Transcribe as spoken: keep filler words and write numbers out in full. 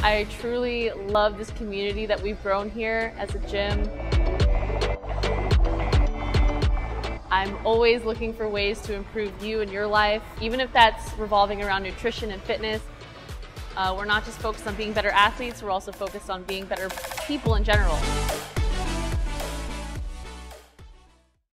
I truly love this community that we've grown here as a gym. I'm always looking for ways to improve you and your life, even if that's revolving around nutrition and fitness. Uh, we're not just focused on being better athletes, we're also focused on being better people in general.